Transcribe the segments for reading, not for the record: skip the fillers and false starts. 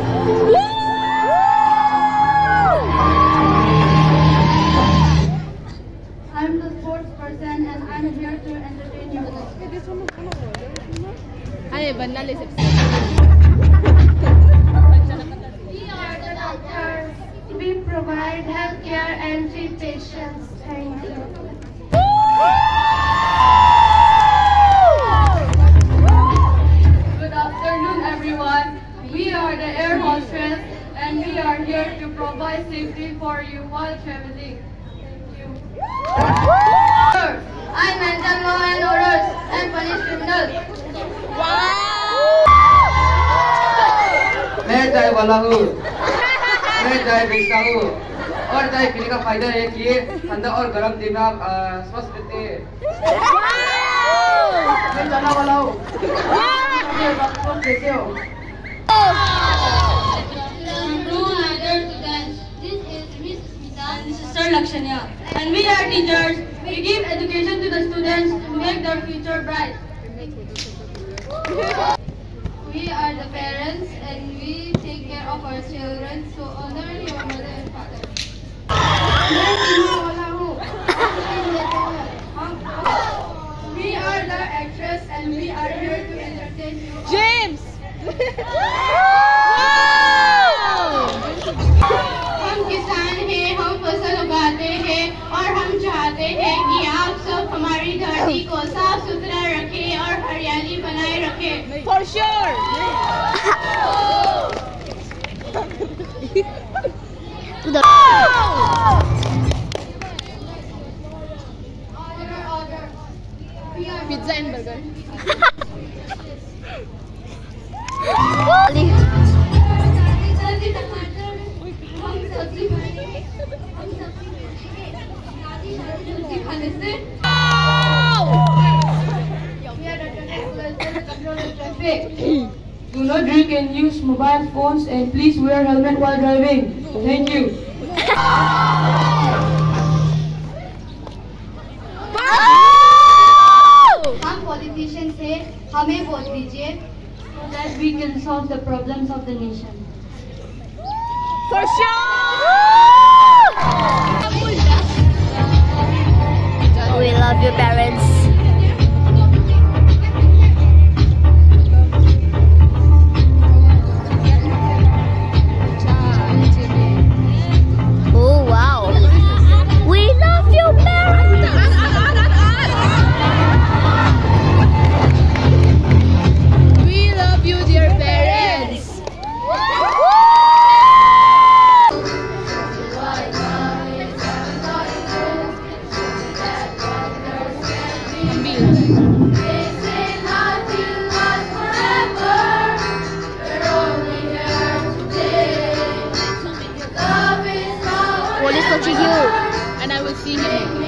I'm the sports person and I'm here to entertain you all. We are the doctors. We provide health care and treat patients. Thank you. Good afternoon, everyone. We are the air hostess and we are here to provide safety for you while traveling. Thank you. I maintain law and orders and punish criminals. मैं चाय वाला हूँ, मैं चाय बेचता हूँ और चाय पीने का फायदा है कि ये ठंडा और गर्म दिमाग स्वस्थ रहते हैं। मैं चना वाला हूँ, ये वक्त देते हो। Sister Lakshanya, and we are teachers. We give education to the students to make their future bright. We are the parents and we take care of our children, so honor your mother and father. We are the actress and we are here to entertain you. James! हम किसान हैं, हम फसल उगाते हैं और हम चाहते हैं कि आप सब हमारी धरती को साफ सुथरा रखें और हरियाली बनाए रखें। For sure! Order. Pizza and burger. Do not drink and use mobile phones and please wear helmet while driving. Thank you. हम पॉलिटिशियंस हैं, हमें वोट दीजिए So that we can solve the problems of the nation. For sure! We love your parents. Oh wow! We love your parents. We love you, dear parents. Police watching you. And I will see him.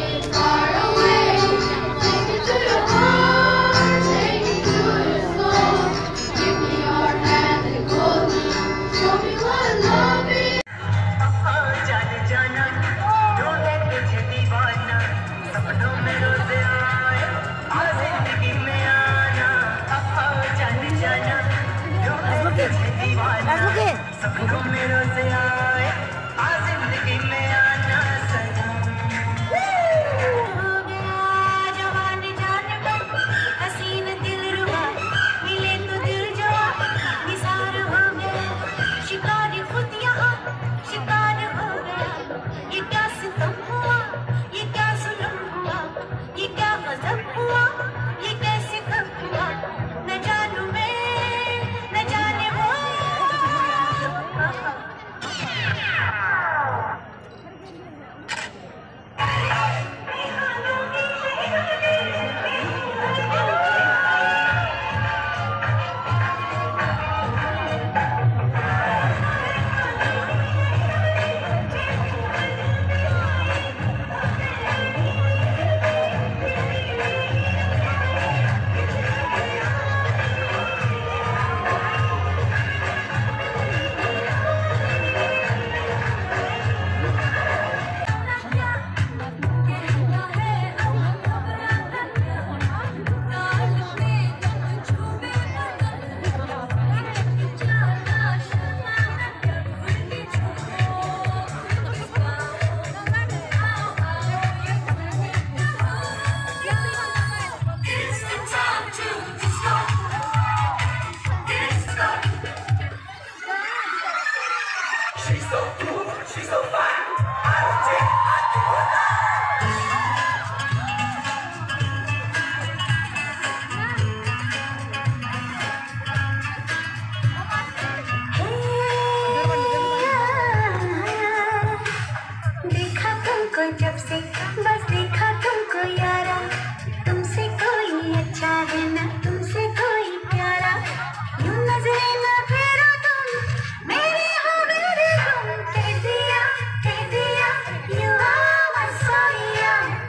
जब से बस देखा तुमको यारा, तुमसे कोई अच्छा है ना तुमसे कोई प्यारा, यूं नजरे ना फेरो तुम मेरे हो मेरे तुम, कह दिया you are my sonia।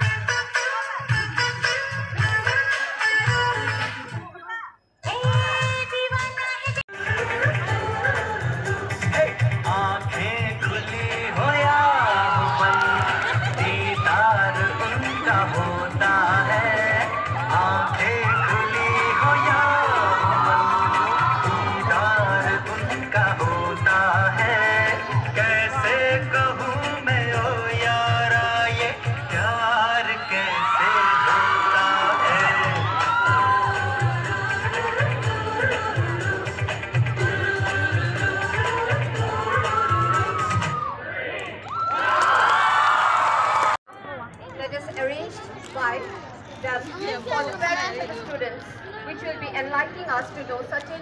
आंखें खुली हो या दीदार उनका होता है, आंखें खुली हो या दीदार उनका होता है, कैसे कहूँ मैं ओ यारा ये प्यार कैसे होता है। That is arranged by them for the parents and the students, which will be enlightening us to know certain.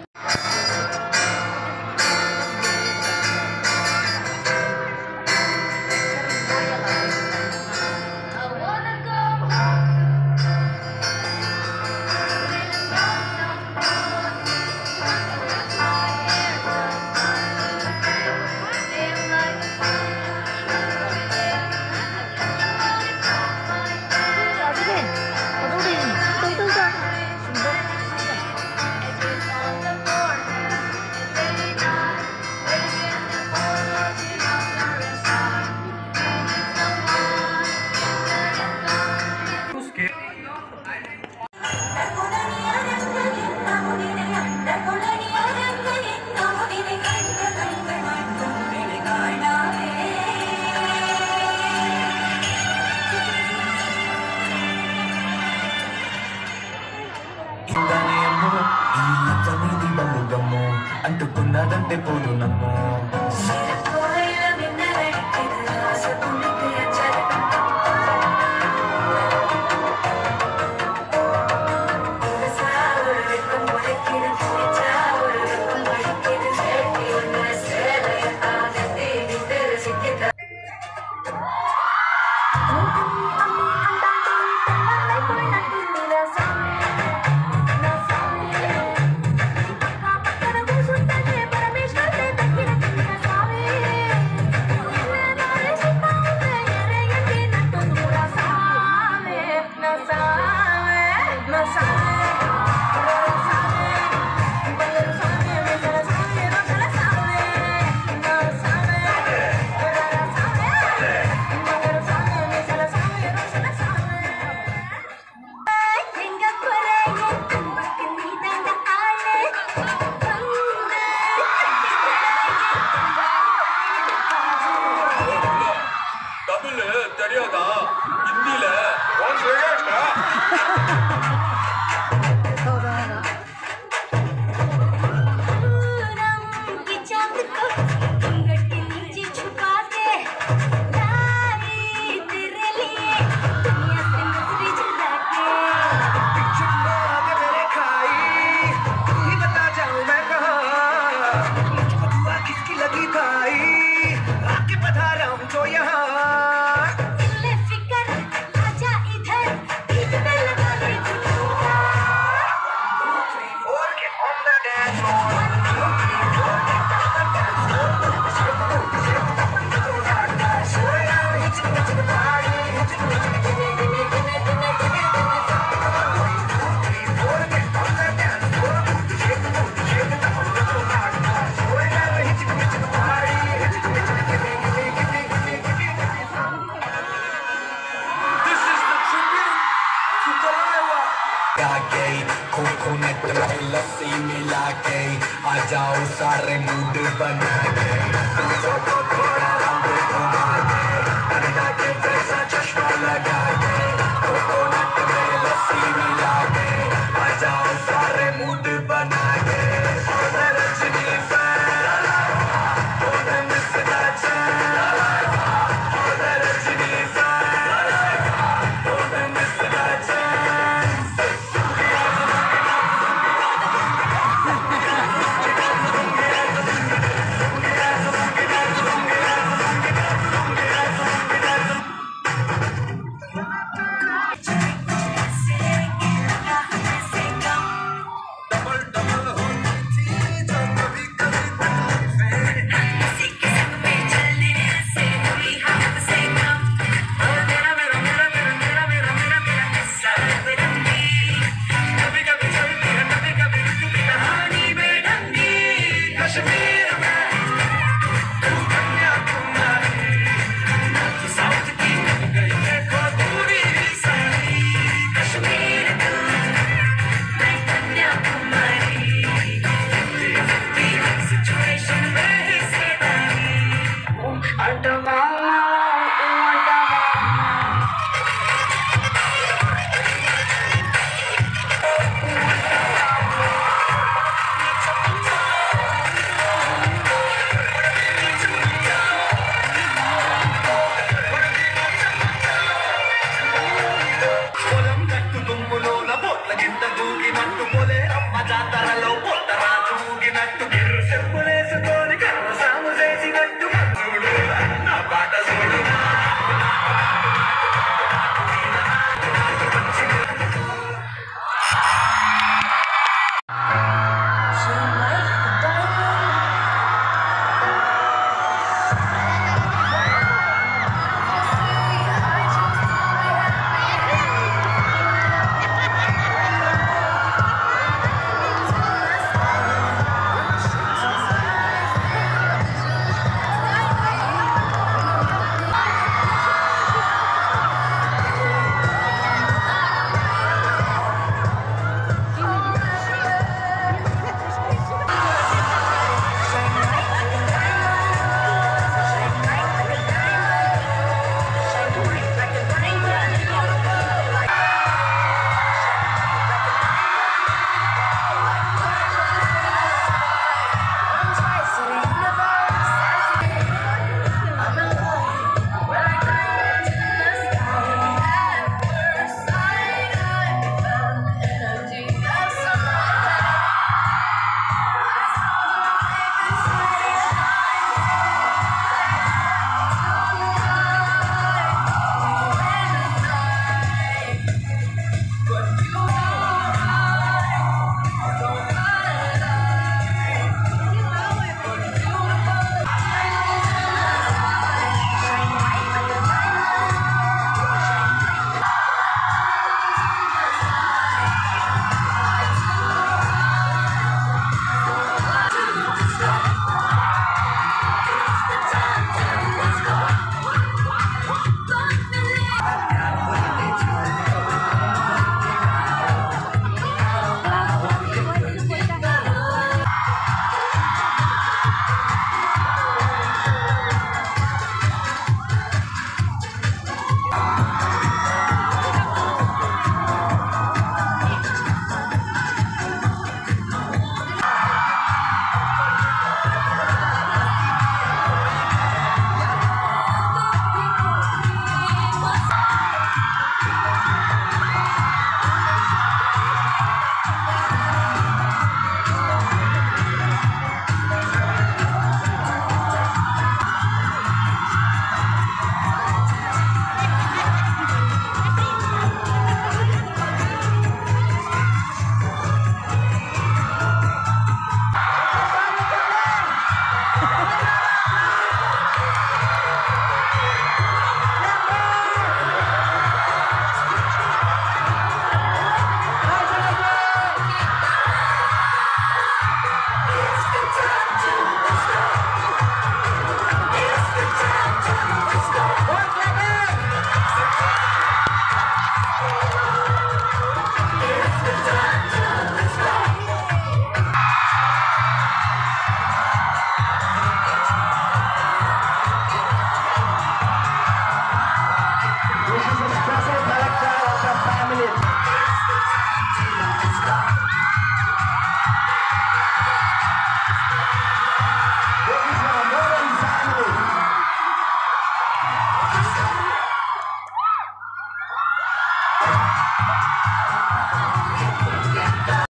అంటుకున్నదంటే పోదు నమ్మో कोकोनट में लस्सी मिला के आ जाओ सारे मूड बना के, को थोड़ा रंग घुमा के, अंडा के जैसा चश्मा लगा के, कोकोनट में लस्सी मिला के आ जाओ सारे मूड बना के, रजनी फैन Get down.